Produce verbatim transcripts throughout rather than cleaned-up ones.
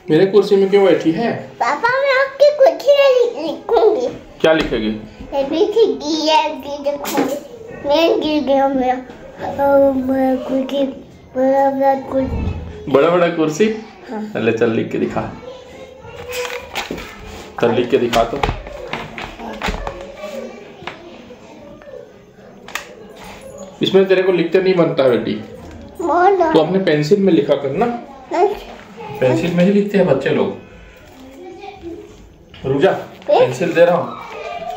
मेरे कुर्सी में क्यों बैठी है? पापा मैं आपकी कुर्सी में लिखूंगी। क्या लिखेगी? देखूंगी। मैं गिर गया मेरा बड़ा कुर्सी बड़ा बड़ा कुर्सी बड़ा बड़ा कुर्सी। हाँ। चले चल लिख के दिखा। चल लिख के दिखा तो। इसमें तेरे को लिखते नहीं बनता बेटी। तो अपने पेंसिल में लिखा करना। पेंसिल में ही लिखते हैं बच्चे लोग। रुक जा, पेंसिल दे रहा हूँ।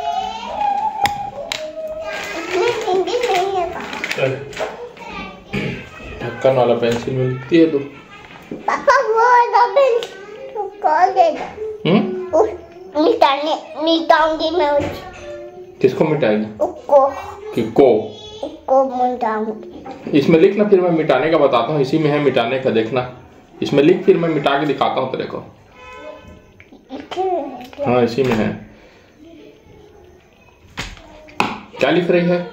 ढक्कन वाला पेंसिल में लिखती है तू। पापा वो पेंसिल कौन देगा? हम्म? मिटाने मिटाऊंगी मैं उसे। किसको मिटाएगी? उसको। किसको? उसको मिटाऊंगी। इसमें लिख ना, फिर मैं मिटाने का बताता हूँ। इसी में है मिटाने का, देखना। इसमें लिख, फिर मैं मिटा के दिखाता हूँ तेरे को। हाँ इसी में है। क्या लिख रही है?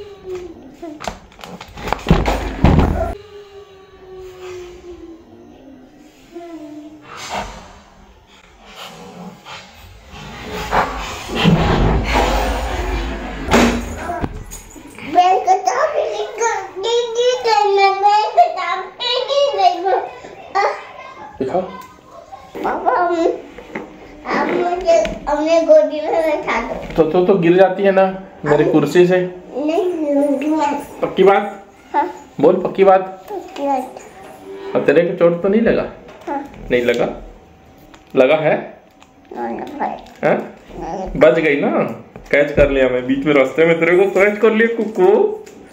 दिखा। पापा आप मुझे अपने गोदी में बैठा दो। तो तो तो गिर जाती है ना मेरी कुर्सी से। नहीं पक्की बात? हाँ। बोल पक्की बात। पक्की बात। और तेरे को चोट तो नहीं लगा? हाँ। नहीं लगा? लगा है? हाँ? बच गई ना? कैच कर लिया मैं बीच में रास्ते में, तेरे को कैच कर लिया कुकू।